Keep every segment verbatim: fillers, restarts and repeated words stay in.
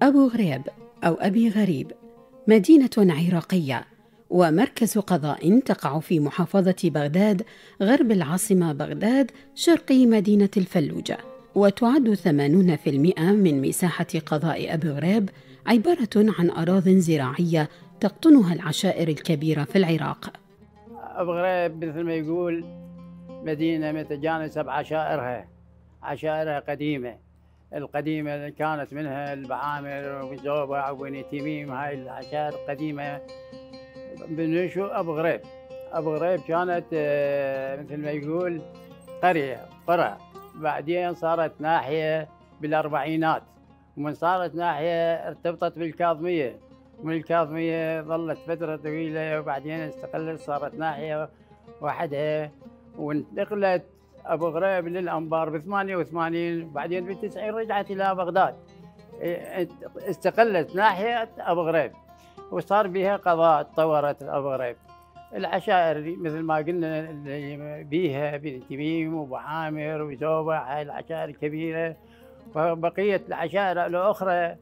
أبو غريب أو أبي غريب مدينة عراقية ومركز قضاء تقع في محافظة بغداد غرب العاصمة بغداد شرقي مدينة الفلوجة، وتعد ثمانين بالمئة من مساحة قضاء أبي غريب عبارة عن أراضٍ زراعية تقطنها العشائر الكبيرة في العراق. أبو غريب مثل ما يقول مدينة متجانسة بعشائرها، عشائرها قديمة القديمة اللي كانت منها البعامر وزوبع وبني تميم. هاي العشائر القديمة بنشو أبو غريب. أبو غريب كانت مثل ما يقول قرية قرى، بعدين صارت ناحية بالأربعينات، ومن صارت ناحية ارتبطت بالكاظمية، ومن الكاظمية ظلت فترة طويلة وبعدين استقلت صارت ناحية وحدها، وانتقلت أبو غريب للأنبار ب ثمانية وثمانين، وبعدين بالتسعين رجعت إلى بغداد، استقلت ناحية أبو غريب وصار بها قضاء. تطورت أبو غريب العشائر مثل ما قلنا اللي بيها بني تميم وابو عامر وزوبع، هاي العشائر الكبيرة. وبقية العشائر الأخرى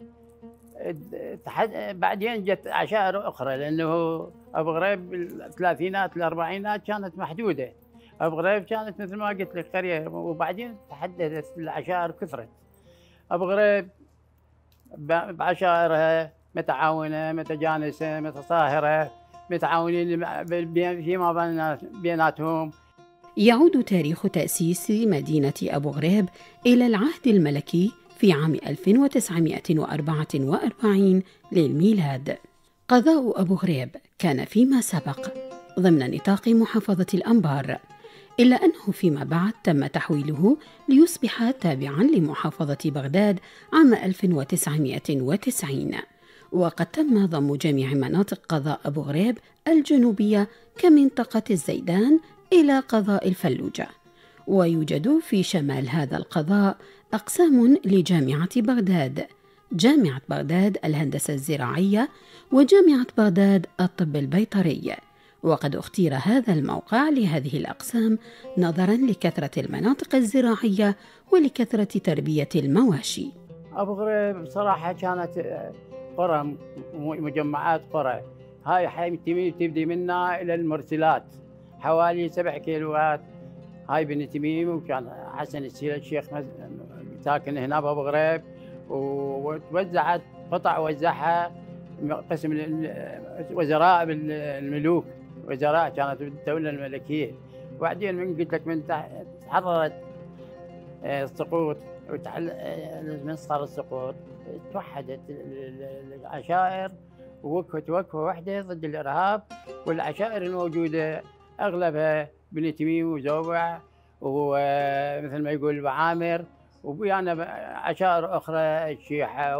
بعدين جت عشائر أخرى، لأنه أبو غريب بالثلاثينات الأربعينات كانت محدودة. أبو غريب كانت مثل ما قلت لك قرية، وبعدين تحدثت العشائر كثرت. أبو غريب بعشائرها متعاونة متجانسة متصاهرة، متعاونين فيما بيناتهم. يعود تاريخ تأسيس مدينة أبو غريب إلى العهد الملكي في عام ألف وتسعمائة وأربعة وأربعين للميلاد. قضاء أبو غريب كان فيما سبق ضمن نطاق محافظة الأنبار، إلا أنه فيما بعد تم تحويله ليصبح تابعاً لمحافظة بغداد عام ألف وتسعمائة وتسعين، وقد تم ضم جميع مناطق قضاء أبو غريب الجنوبية كمنطقة الزيدان إلى قضاء الفلوجة. ويوجد في شمال هذا القضاء أقسام لجامعة بغداد، جامعة بغداد الهندسة الزراعية، وجامعة بغداد الطب البيطري، وقد اختير هذا الموقع لهذه الأقسام نظراً لكثرة المناطق الزراعية ولكثرة تربية المواشي. أبو غريب بصراحة كانت قرى مجمعات قرى، هاي حي تبدي منا إلى المرسلات حوالي سبع كيلوات. هاي بني تميم، وكان حسن السير الشيخ ساكن هنا بأبو غريب، وتوزعت قطع وزعها قسم وزراء الملوك، وزراء كانت الدولة الملكية. وبعدين من قلت لك من تحررت السقوط من صار السقوط توحدت العشائر ووقفت وقفة واحدة ضد الإرهاب. والعشائر الموجودة أغلبها بني تميم وزوبع ومثل ما يقول بعامر، وبيانا عشائر أخرى الشيحة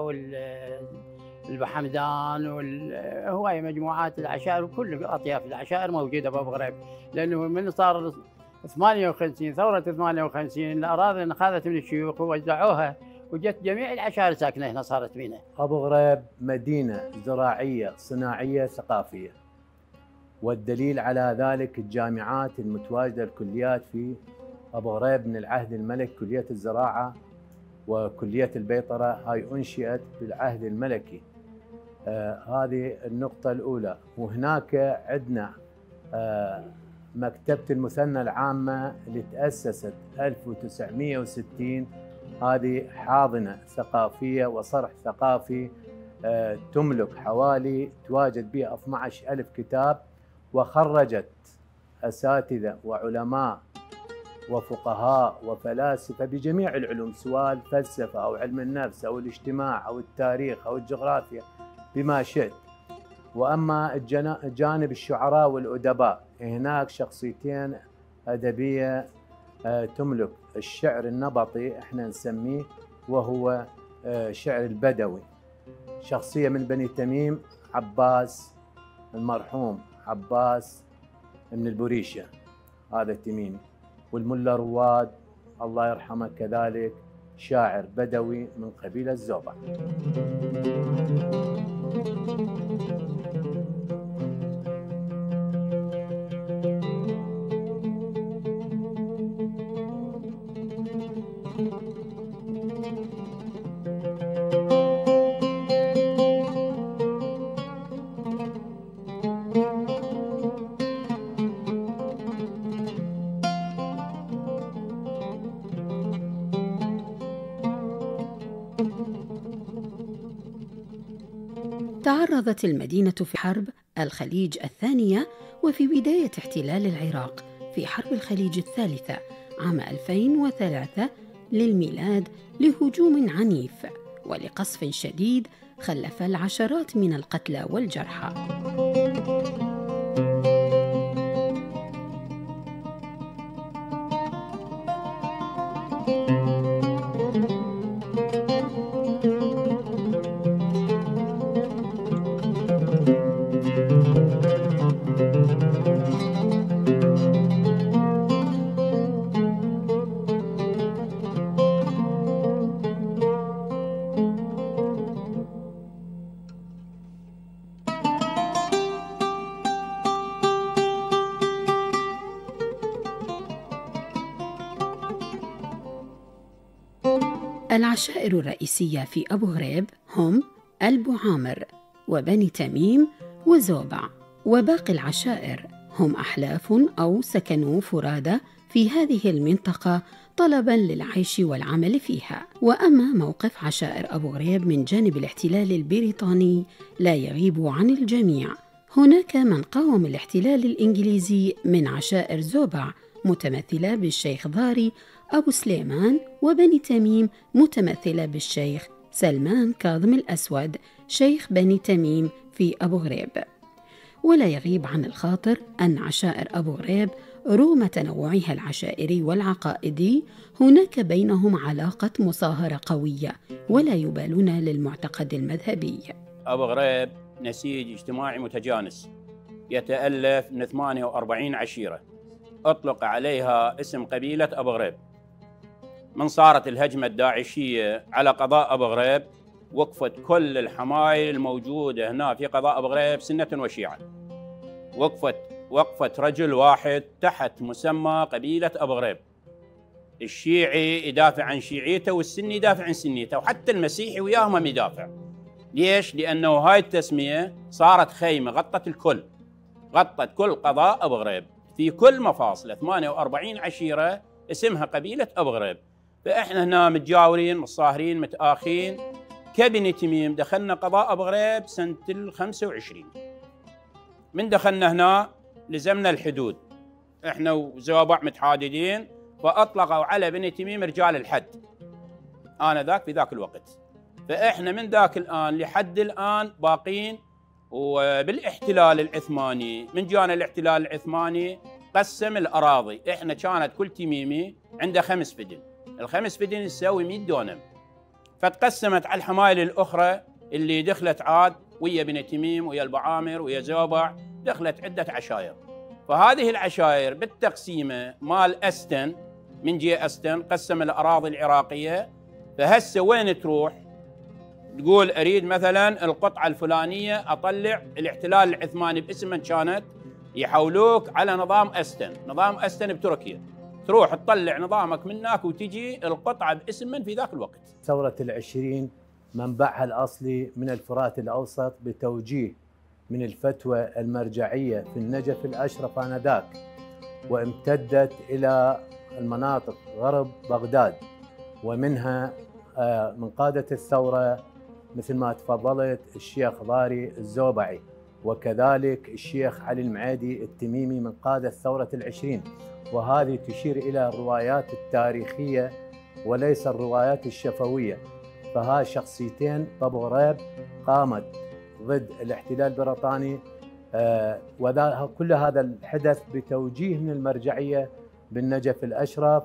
والبحمدان وهواية مجموعات العشائر، وكل أطياف العشائر موجودة بأبو غريب. لأنه من صار ثمانية وخمسين ثورة ثمانية وخمسين الأراضي انخذت من الشيوخ ووزعوها، وجت جميع العشائر ساكنة هنا صارت بينا. أبو غريب مدينة زراعية صناعية ثقافية، والدليل على ذلك الجامعات المتواجدة الكليات في أبو غريب من العهد الملكي، كلية الزراعة وكلية البيطرة هاي أنشئت بالعهد الملكي. آه هذه النقطة الأولى. وهناك عندنا آه مكتبة المثنى العامة اللي تأسست ألف وتسعمائة وستين، هذه حاضنة ثقافية وصرح ثقافي آه تملك حوالي تواجد بها اثني عشر ألف كتاب، وخرجت أساتذة وعلماء وفقهاء وفلاسفة بجميع العلوم، سواء الفلسفة أو علم النفس أو الاجتماع أو التاريخ أو الجغرافيا بما شئت. وأما جانب الشعراء والأدباء، هناك شخصيتين أدبية تملك الشعر النبطي احنا نسميه، وهو شعر البدوي. شخصية من بني تميم عباس، المرحوم عباس من البريشة، هذا تميمي. والملا رواد الله يرحمه كذلك شاعر بدوي من قبيلة الزوبع. تعرضت المدينة في حرب الخليج الثانية وفي بداية احتلال العراق في حرب الخليج الثالثة عام ألفين وثلاثة للميلاد لهجوم عنيف ولقصف شديد خلف العشرات من القتلى والجرحى. العشائر الرئيسية في أبو غريب هم البعامر وبني تميم وزوبع، وباقي العشائر هم أحلاف أو سكنوا فرادى في هذه المنطقة طلباً للعيش والعمل فيها. وأما موقف عشائر أبو غريب من جانب الاحتلال البريطاني لا يغيب عن الجميع. هناك من قاوم الاحتلال الإنجليزي من عشائر زوبع متمثلة بالشيخ ضاري أبو سليمان، وبني تميم متمثلة بالشيخ سلمان كاظم الأسود شيخ بني تميم في أبو غريب. ولا يغيب عن الخاطر أن عشائر أبو غريب رغم تنوعها العشائري والعقائدي هناك بينهم علاقة مصاهرة قوية ولا يبالون للمعتقد المذهبي. أبو غريب نسيج اجتماعي متجانس يتألف من ثمانية وأربعين عشيرة أطلق عليها اسم قبيلة أبو غريب. من صارت الهجمة الداعشية على قضاء أبو غريب وقفت كل الحمايل الموجودة هنا في قضاء أبو غريب سنة وشيعة، وقفت وقفت رجل واحد تحت مسمى قبيلة أبو غريب. الشيعي يدافع عن شيعيته والسني يدافع عن سنيته، وحتى المسيحي وياهم يدافع. ليش؟ لأنه هاي التسمية صارت خيمة غطت الكل، غطت كل قضاء أبو غريب في كل مفاصله ثمانية وأربعين عشيرة اسمها قبيلة أبو غريب. فإحنا هنا متجاورين متصاهرين متآخين. كبني تميم دخلنا قضاء أبو غريب سنة الخمسة وعشرين. من دخلنا هنا لزمنا الحدود، إحنا وزوابع متحاددين، فأطلقوا على بني تميم رجال الحد آنا ذاك في ذاك الوقت. فإحنا من ذاك الآن لحد الآن باقين. وبالاحتلال العثماني من جانا الاحتلال العثماني قسم الأراضي. إحنا كانت كل تميمي عنده خمس فدن، الخمس فدن يساوي مئة دونم، فتقسمت على الحمايل الأخرى اللي دخلت عاد ويا بني تميم ويا البعامر ويا زوبع، دخلت عدة عشائر. فهذه العشائر بالتقسيمة مال أستن من جي أستن قسم الأراضي العراقية. فهسه وين تروح تقول أريد مثلا القطعة الفلانية أطلع الاحتلال العثماني باسم من كانت، يحولوك على نظام أستن، نظام أستن بتركيا، تروح تطلع نظامك منك وتجي القطعة باسم من في ذاك الوقت. ثورة العشرين منبعها الأصلي من الفرات الأوسط بتوجيه من الفتوى المرجعية في النجف الأشرف آنذاك، وامتدت إلى المناطق غرب بغداد، ومنها من قادة الثورة مثل ما تفضلت الشيخ ضاري الزوبعي، وكذلك الشيخ علي المعيدي التميمي من قادة ثورة العشرين. وهذه تشير إلى الروايات التاريخية وليس الروايات الشفوية. فها شخصيتين بأبو غريب قامت ضد الاحتلال البريطاني، آه وكل هذا الحدث بتوجيه من المرجعية بالنجف الأشرف.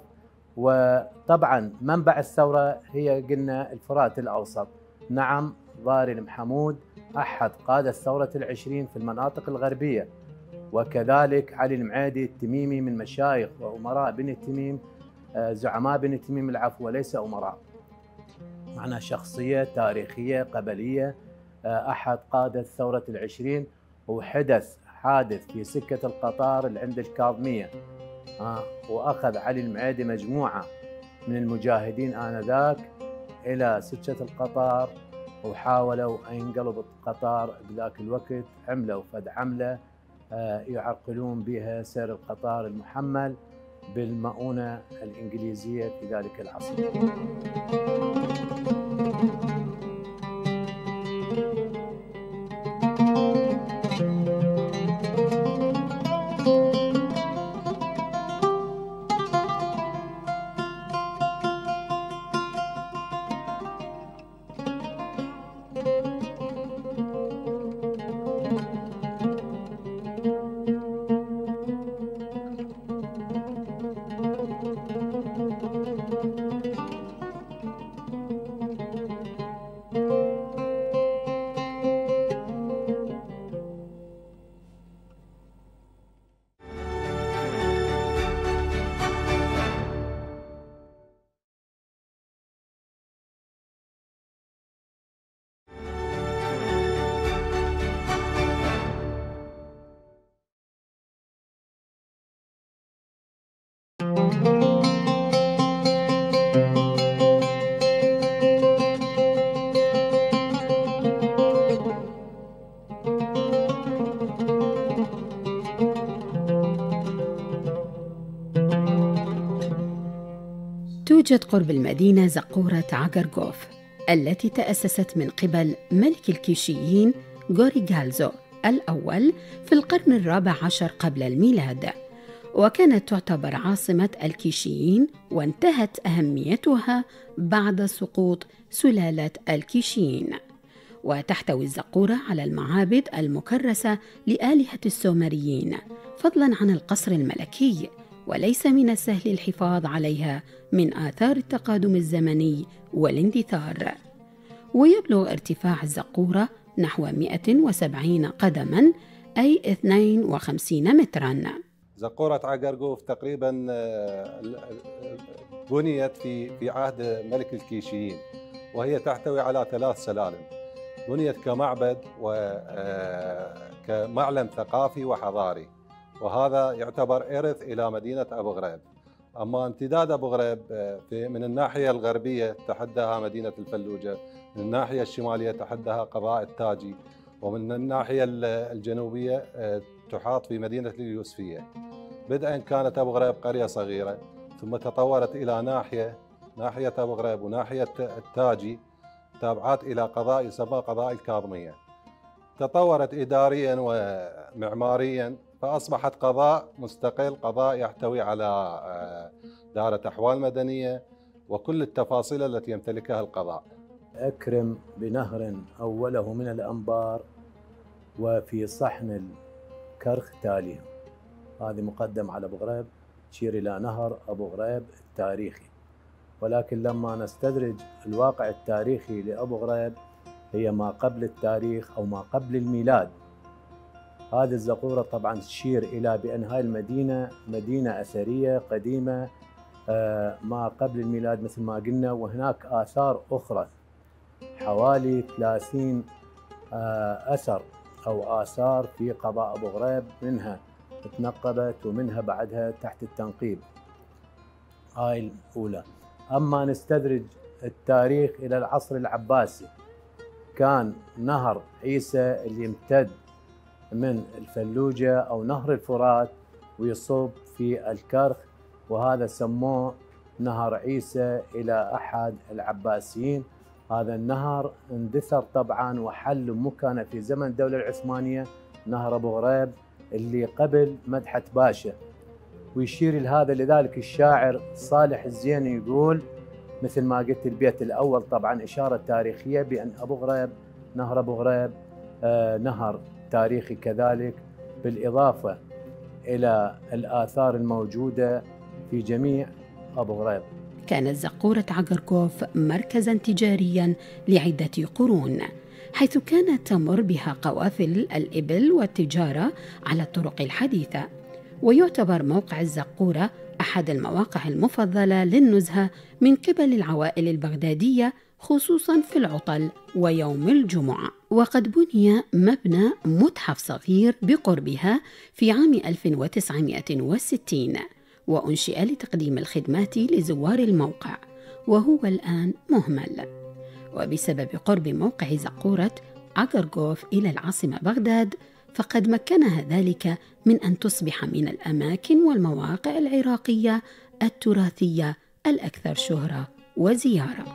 وطبعا منبع الثورة هي قلنا الفرات الأوسط. نعم، ضاري المحمود أحد قادة ثورة العشرين في المناطق الغربية، وكذلك علي المعيدي التميمي من مشايخ وأمراء بني تميم، زعماء بني تميم العفو وليس أمراء، معنا شخصية تاريخية قبلية، أحد قادة ثورة العشرين. وحدث حادث في سكة القطار اللي عند الكاظمية، وأخذ علي المعيدي مجموعة من المجاهدين آنذاك إلى سكة القطار، وحاولوا أن ينقلبوا القطار بذاك الوقت، عملوا فد عملة يعرقلون بها سير القطار المحمل بالمؤونة الإنجليزية في ذلك العصر. توجد قرب المدينة زقورة عقرقوف التي تأسست من قبل ملك الكيشيين غوريغالزو الأول في القرن الرابع عشر قبل الميلاد، وكانت تعتبر عاصمة الكيشيين، وانتهت أهميتها بعد سقوط سلالة الكيشيين. وتحتوي الزقورة على المعابد المكرسة لآلهة السومريين فضلاً عن القصر الملكي، وليس من السهل الحفاظ عليها من آثار التقادم الزمني والاندثار. ويبلغ ارتفاع الزقورة نحو مئة وسبعين قدماً أي اثنين وخمسين متراً. زقورة عقرقوف تقريباً بنيت في في عهد ملك الكيشيين، وهي تحتوي على ثلاث سلالم. بنيت كمعبد وكمعلم ثقافي وحضاري، وهذا يعتبر إرث إلى مدينة أبو غريب. أما امتداد أبو غريب من الناحية الغربية تحدها مدينة الفلوجة، من الناحية الشمالية تحدها قضاء التاجي، ومن الناحية الجنوبية تحاط في مدينة اليوسفية. بدءا كانت أبو غريب قرية صغيرة، ثم تطورت إلى ناحية ناحية أبو غريب وناحية التاجي تابعات إلى قضاء يسمى قضاء الكاظمية. تطورت إداريا ومعماريا فأصبحت قضاء مستقل، قضاء يحتوي على دائرة أحوال مدنية وكل التفاصيل التي يمتلكها القضاء. أكرم بنهر أوله من الأنبار وفي صحن الكرخ تاليه. هذه مقدم على أبو غريب تشير إلى نهر أبو غريب التاريخي، ولكن لما نستدرج الواقع التاريخي لأبو غريب هي ما قبل التاريخ أو ما قبل الميلاد. هذه الزقورة طبعا تشير إلى بأن هاي المدينة مدينة أثرية قديمة ما قبل الميلاد مثل ما قلنا، وهناك آثار أخرى حوالي ثلاثين أثر أو آثار في قضاء أبو غريب، منها تنقبت ومنها بعدها تحت التنقيب. هاي الأولى. أما نستدرج التاريخ إلى العصر العباسي، كان نهر عيسى اللي يمتد من الفلوجة أو نهر الفرات ويصب في الكرخ، وهذا سموه نهر عيسى إلى أحد العباسيين. هذا النهر اندثر طبعا وحل مكانه في زمن الدولة العثمانية نهر أبو غريب اللي قبل مدحت باشا، ويشير لهذا. لذلك الشاعر صالح الزيني يقول مثل ما قلت البيت الأول طبعا إشارة تاريخية بأن أبو غريب نهر أبو غريب آه نهر تاريخي كذلك، بالإضافة إلى الآثار الموجودة في جميع أبو غريب. كانت زقورة عقرقوف مركزاً تجارياً لعدة قرون، حيث كانت تمر بها قوافل الإبل والتجارة على الطرق الحديثة. ويعتبر موقع الزقورة أحد المواقع المفضلة للنزهة من قبل العوائل البغدادية، خصوصاً في العطل ويوم الجمعة. وقد بني مبنى متحف صغير بقربها في عام ألف وتسعمئة وستين، وأنشئ لتقديم الخدمات لزوار الموقع، وهو الآن مهمل. وبسبب قرب موقع زقورة عقرقوف إلى العاصمة بغداد، فقد مكنها ذلك من أن تصبح من الأماكن والمواقع العراقية التراثية الأكثر شهرة وزيارة.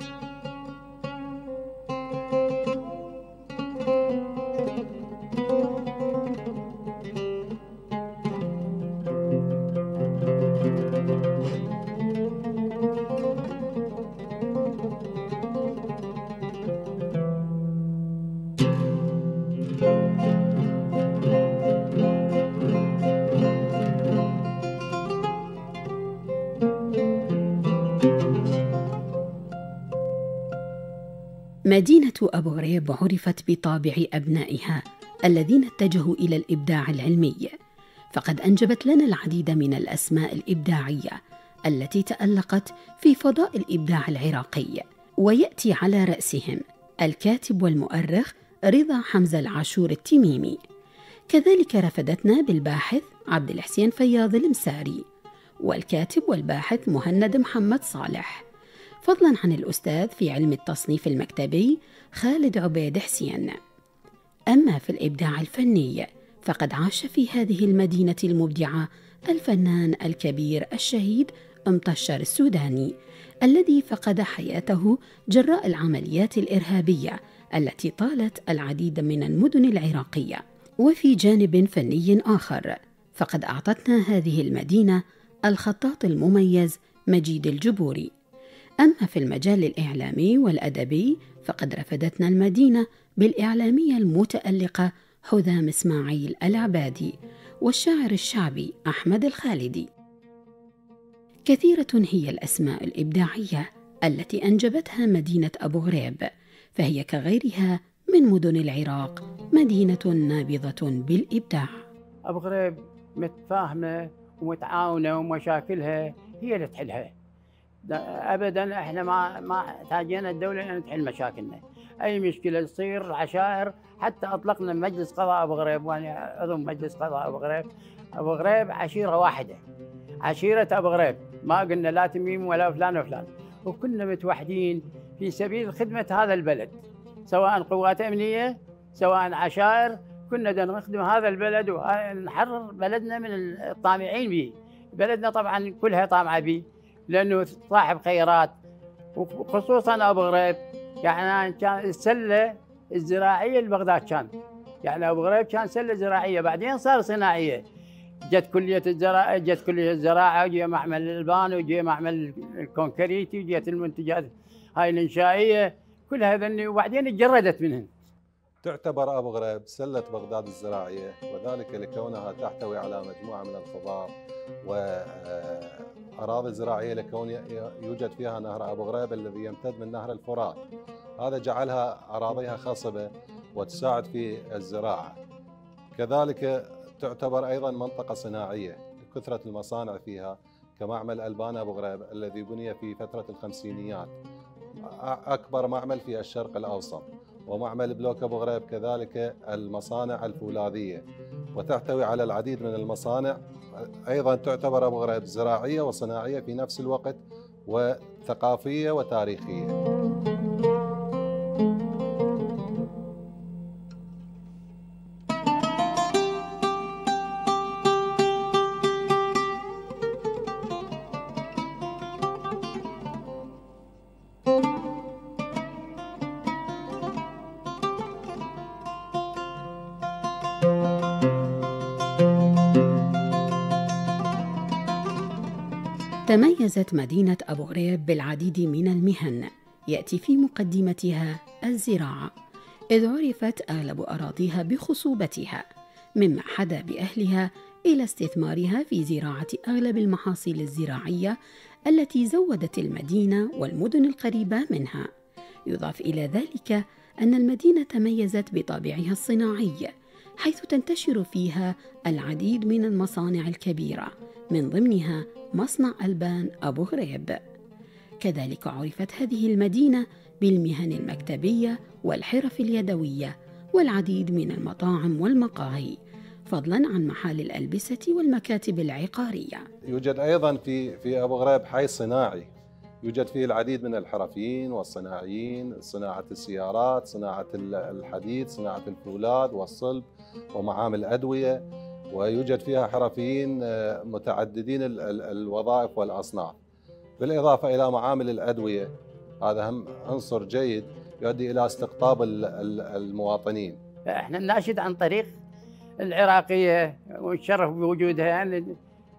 مدينة أبو غريب عرفت بطابع أبنائها الذين اتجهوا إلى الإبداع العلمي، فقد أنجبت لنا العديد من الأسماء الإبداعية التي تألقت في فضاء الإبداع العراقي، ويأتي على رأسهم الكاتب والمؤرخ رضا حمزة العاشور التميمي. كذلك رفدتنا بالباحث عبد الحسين فياض المساري، والكاتب والباحث مهند محمد صالح، فضلاً عن الأستاذ في علم التصنيف المكتبي خالد عبيد حسين. أما في الإبداع الفني فقد عاش في هذه المدينة المبدعة الفنان الكبير الشهيد مطشر السوداني، الذي فقد حياته جراء العمليات الإرهابية التي طالت العديد من المدن العراقية. وفي جانب فني آخر، فقد أعطتنا هذه المدينة الخطاط المميز مجيد الجبوري. أما في المجال الإعلامي والأدبي فقد رفدتنا المدينة بالإعلامية المتألقة حذام إسماعيل العبادي والشاعر الشعبي أحمد الخالدي. كثيرة هي الأسماء الإبداعية التي أنجبتها مدينة أبو غريب، فهي كغيرها من مدن العراق مدينة نابضة بالإبداع. أبو غريب متفاهمة ومتعاونة ومشاكلها هي اللي تحلها. أبداً إحنا ما ما تاجينا الدولة أن تحل مشاكلنا. أي مشكلة تصير عشائر، حتى أطلقنا مجلس قضاء أبو غريب وأنا عضو مجلس قضاء أبو غريب. أبو غريب عشيرة واحدة، عشيرة أبو غريب، ما قلنا لا تميم ولا فلان وفلان، وكنا متوحدين في سبيل خدمة هذا البلد، سواء قوات أمنية سواء عشائر. كنا بدنا نخدم هذا البلد ونحرر بلدنا من الطامعين به. بلدنا طبعا كلها طامعة به لأنه صاحب خيرات، وخصوصا أبو غريب. يعني كان السلة الزراعية لبغداد، كان يعني أبو غريب كان سلة زراعية، بعدين صار صناعية. جت كلية الزراعة، جت كلية الزراعة، وجي معمل الألبان، وجي معمل الكونكريتي، وجيت المنتجات هاي الإنشائية كلها ذني، وبعدين تجردت منهن. تعتبر أبو غريب سلة بغداد الزراعية، وذلك لكونها تحتوي على مجموعة من الخضار وأراضي زراعية، لكون يوجد فيها نهر أبو غريب الذي يمتد من نهر الفرات. هذا جعلها أراضيها خصبة وتساعد في الزراعة. كذلك تعتبر أيضا منطقة صناعية لكثرة المصانع فيها، كمعمل ألبان أبو غريب الذي بني في فترة الخمسينيات، أكبر معمل في الشرق الأوسط، ومعمل بلوك أبو غريب كذلك المصانع الفولاذية، وتحتوي على العديد من المصانع. أيضا تعتبر أبو غريب زراعية وصناعية في نفس الوقت، وثقافية وتاريخية. تميزت مدينة أبو غريب بالعديد من المهن، يأتي في مقدمتها الزراعة، إذ عرفت أغلب أراضيها بخصوبتها، مما حدا بأهلها إلى استثمارها في زراعة أغلب المحاصيل الزراعية التي زودت المدينة والمدن القريبة منها. يضاف إلى ذلك أن المدينة تميزت بطابعها الصناعي، حيث تنتشر فيها العديد من المصانع الكبيرة، من ضمنها مصنع ألبان أبو غريب. كذلك عرفت هذه المدينة بالمهن المكتبية والحرف اليدوية والعديد من المطاعم والمقاهي، فضلاً عن محال الألبسة والمكاتب العقارية. يوجد أيضاً في في أبو غريب حي صناعي، يوجد فيه العديد من الحرفيين والصناعيين، صناعة السيارات، صناعة الحديد، صناعة الفولاذ والصلب، ومعامل أدوية، ويوجد فيها حرفيين متعددين الوظائف والأصناف، بالإضافة إلى معامل الأدوية. هذا هم عنصر جيد يؤدي إلى استقطاب المواطنين. احنا نناشد عن طريق العراقية ونتشرف بوجودها، يعني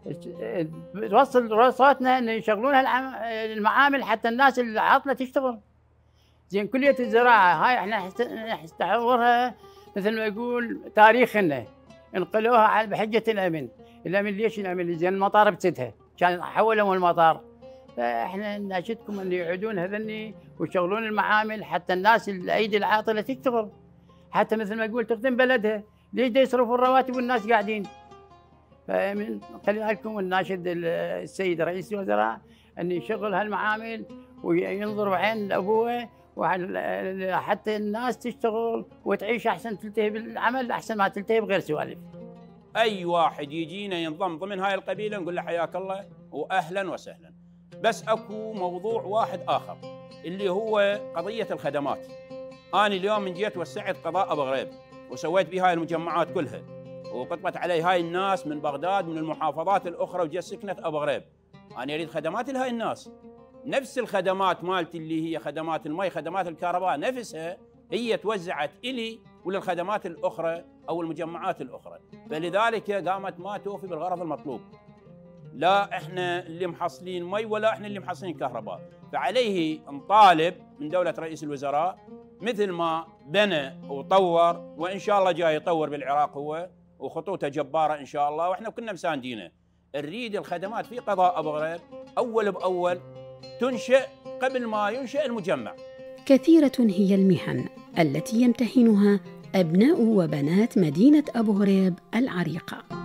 توصل صوتنا ان يشغلون المعامل حتى الناس العاطلة تشتغل. زين كلية الزراعة هاي احنا نستحضرها مثل ما يقول تاريخنا، انقلوها بحجة الأمن. الأمن ليش الأمن؟ زين المطار بسدها كان حولهم المطار. فاحنا نناشدكم ان يعيدون هذني ويشغلون المعامل حتى الناس الايدي العاطلة تشتغل، حتى مثل ما يقول تخدم بلدها. ليش دا يصرفوا الرواتب والناس قاعدين؟ فمن خلينا لكم ونناشد السيد رئيس الوزراء ان يشغل هالمعامل وينظر بعين الابوه، حتى الناس تشتغل وتعيش احسن، تلتهي بالعمل احسن ما تلتهي بغير سوالف. اي واحد يجينا ينضم ضمن هاي القبيله نقول له حياك الله واهلا وسهلا. بس اكو موضوع واحد اخر اللي هو قضيه الخدمات. انا اليوم من جيت وسعت قضاء ابو غريب وسويت بها هاي المجمعات كلها، وقطبت علي هاي الناس من بغداد من المحافظات الاخرى وجت سكنت ابو غريب. انا اريد خدمات لهاي الناس، نفس الخدمات مالتي اللي هي خدمات المي، خدمات الكهرباء نفسها هي توزعت إلي وللخدمات الأخرى أو المجمعات الأخرى، فلذلك قامت ما توفي بالغرض المطلوب. لا إحنا اللي محصلين مي ولا إحنا اللي محصلين كهرباء، فعليه نطالب من دولة رئيس الوزراء مثل ما بنى وطور، وإن شاء الله جاي يطور بالعراق هو وخطوته جبارة إن شاء الله، وإحنا كنا مساندينه. نريد الخدمات في قضاء أبو غريب أول بأول تنشئ قبل ما ينشئ المجمع. كثيرة هي المهن التي يمتهنها أبناء وبنات مدينة أبو غريب العريقة.